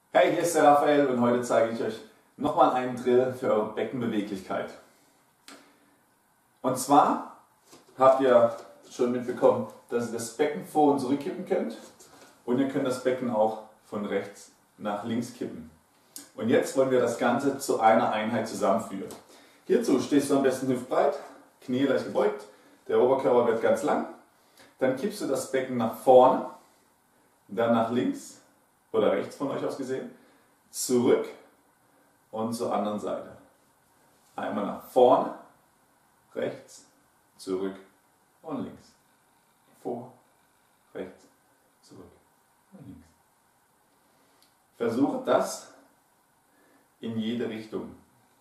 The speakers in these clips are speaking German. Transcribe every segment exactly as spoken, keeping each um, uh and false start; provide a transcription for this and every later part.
Hey, hier ist der Raphael und heute zeige ich euch nochmal einen Drill für eure Beckenbeweglichkeit. Und zwar habt ihr schon mitbekommen, dass ihr das Becken vor und zurück kippen könnt und ihr könnt das Becken auch von rechts nach links kippen. Und jetzt wollen wir das Ganze zu einer Einheit zusammenführen. Hierzu stehst du am besten hüftbreit, Knie leicht gebeugt, der Oberkörper wird ganz lang. Dann kippst du das Becken nach vorne, dann nach links oder rechts von euch aus gesehen, zurück und zur anderen Seite. Einmal nach vorne, rechts, zurück und links. Vor, rechts, zurück und links. Versuche das in jede Richtung.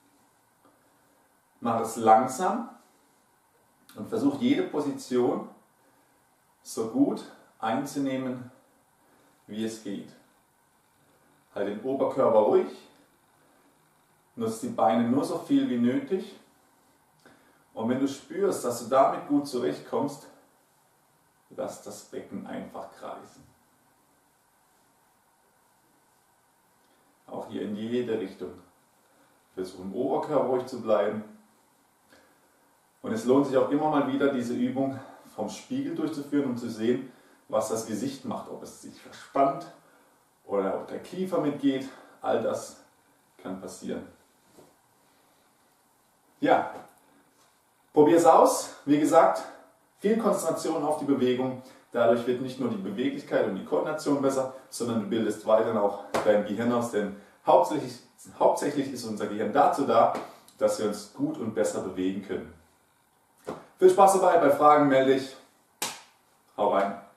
Mach es langsam und versuch jede Position so gut einzunehmen, wie es geht. Halt den Oberkörper ruhig, nutze die Beine nur so viel wie nötig und wenn du spürst, dass du damit gut zurechtkommst, lass das Becken einfach kreisen. Auch hier in jede Richtung. Versuch im Oberkörper ruhig zu bleiben. Und es lohnt sich auch immer mal wieder, diese Übung vom Spiegel durchzuführen, um zu sehen, was das Gesicht macht, ob es sich verspannt oder ob der Kiefer mitgeht. All das kann passieren. Ja, probier es aus. Wie gesagt, viel Konzentration auf die Bewegung. Dadurch wird nicht nur die Beweglichkeit und die Koordination besser, sondern du bildest weiterhin auch dein Gehirn aus, denn hauptsächlich, hauptsächlich ist unser Gehirn dazu da, dass wir uns gut und besser bewegen können. Viel Spaß dabei, bei Fragen melde dich. Hau rein.